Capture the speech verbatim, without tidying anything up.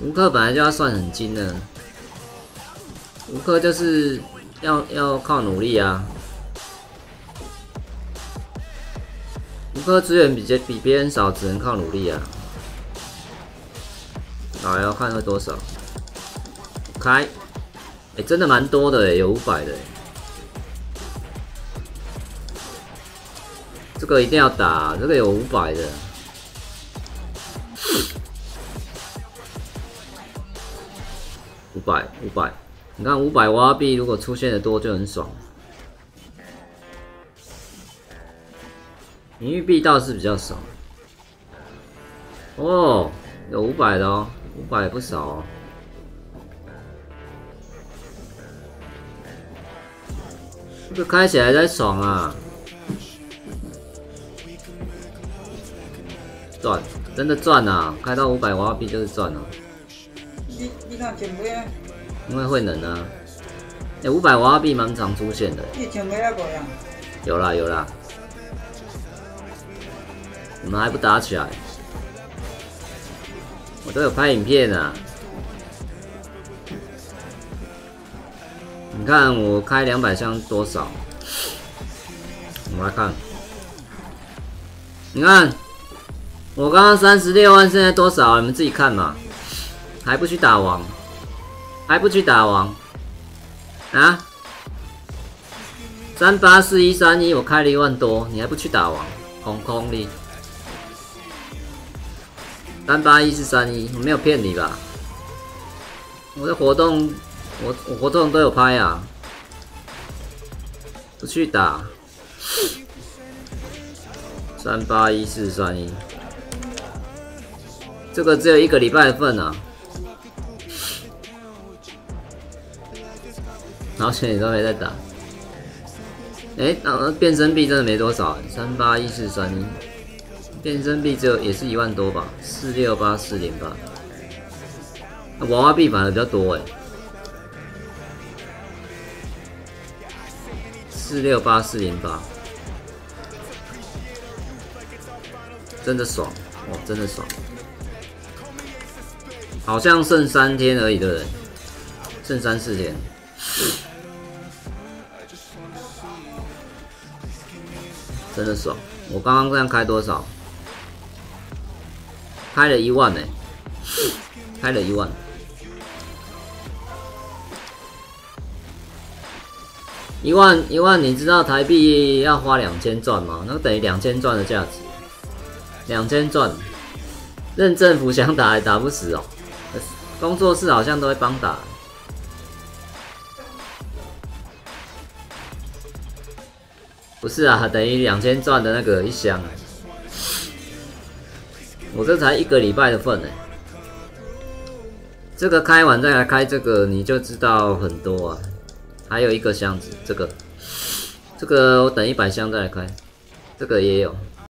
无氪本来就要算很精的，无氪就是要要靠努力啊。无氪资源比比别人少，只能靠努力啊。好，要看会多少。开，哎、欸，真的蛮多的哎，有五百的哎。这个一定要打，这个有五百的。五百，五百，你看五百挖币，如果出现的多就很爽。名誉币倒是比较少。哦，有五百的哦，五百不少哦。这个开起来才爽啊！赚，真的赚啊！开到五百挖币就是赚啊！ 你你看前尾啊？ 因为会能啊。哎、欸，五百挖币蛮常出现的。 你前尾啊无呀？ 有啦有啦。你们还不打起来？我都有拍影片啊！你看我开两百箱多少？我们来看，你看我刚刚三十六万，现在多少？你们自己看嘛。还不去打王？还不去打王？啊？三八四一三一，我开了一万多，你还不去打王？空空的。三八一四三一，我没有骗你吧？我的活动，我我活动都有拍啊，不去打。三八一四三一，这个只有一个礼拜的份啊，好险你都没在打。哎、欸，那变身币真的没多少，三八一四三一。变身币只有也是一万多吧，四六八四零八。娃娃币反而比较多哎，四六八四零八，真的爽哦，真的爽。好像剩三天而已，对不对？剩三四天。真的爽！我刚刚这样开多少？开了一万呢、欸，开了一万，一万一万，你知道台币要花两千赚吗？那等于两千赚的价值，两千赚，任政府想打也打不死哦。工作室好像都会帮打，不是啊，等于两千赚的那个一箱啊。我这才一个礼拜的份呢，这个开完再来开这个，你就知道很多啊。还有一个箱子，这个，这个我等一百箱再来开，这个也有。